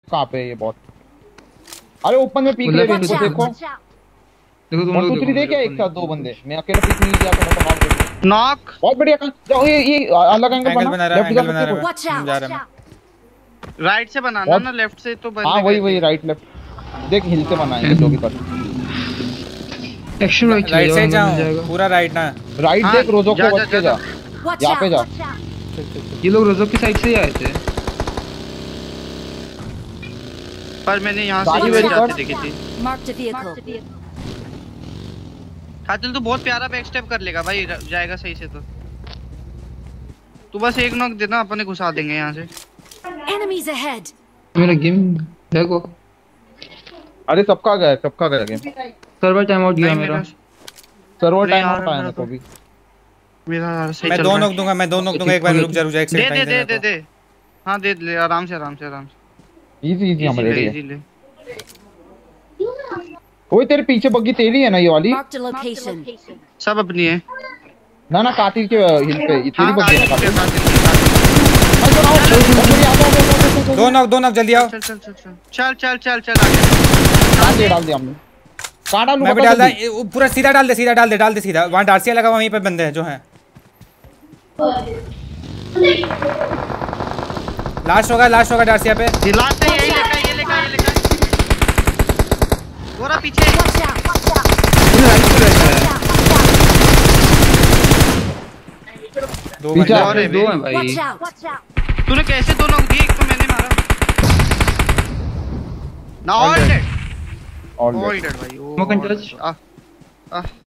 कहाँ पे है ये बॉट? अरे ओपन में पीक ले रहे हैं इनको, देखो देखो तुम लोग 1 2 3 देखे एक साथ 2 बंदे। मैं अकेला पीक नहीं किया तो मैं नॉक कर दूं। नॉक बहुत बढ़िया काम। जाओ ये अलग एंगल बना रहा है, एंगल बना रहा है, जा रहा है। राइट से बनाना ना, लेफ्ट से तो हां वही राइट लेफ्ट देख, हिलते बनाएंगे जो भी कर। एक्शन राइट से जाओ, पूरा राइट ना, राइट देख, रोजो को बच के जा, यहां पे जा। ये लोग रोजो की साइड से ही आए थे, पर मैंने यहां से ही जाते देखी थी। कातिल तो बहुत प्यारा बैक स्टेप कर लेगा भाई, जाएगा सही से तो। तू बस एक नॉक देना, अपने घुसा देंगे यहां से। Enemies ahead. मेरा गेम देखो। अरे सबका गया गेम। सर्वर टाइम आउट गया मेरा, सर्वर टाइम आउट आया ना तो भी मेरा सही चल रहा है। मैं 2 नॉक दूंगा, एक बार रुक जा एक सेकंड। दे हां दे ले, आराम से। इजी हम रेडी है। ओए तेरे पीछे बग्गी तेरी है ना ये वाली? सब अपनी है ना कातिल के हिल पे ये तेरी बग्गी है। दो नॉक जल्दी आओ। चल आगे डाल दे हमने। काटा लूंगा मैं भी डाल दे, पूरा सीधा डाल दे सीधा। वहां डार्सिया लगा, वहीं पे बंदे हैं जो हैं। लास्ट होगा डार्सिया पे। लास्ट है, ये लेका गोरा पीछे। दो हैं भाई। तूने कैसे 2 नॉक दिए? एक तो मैंने मारा ना। ऑल डेड भाई। Smoke and touch.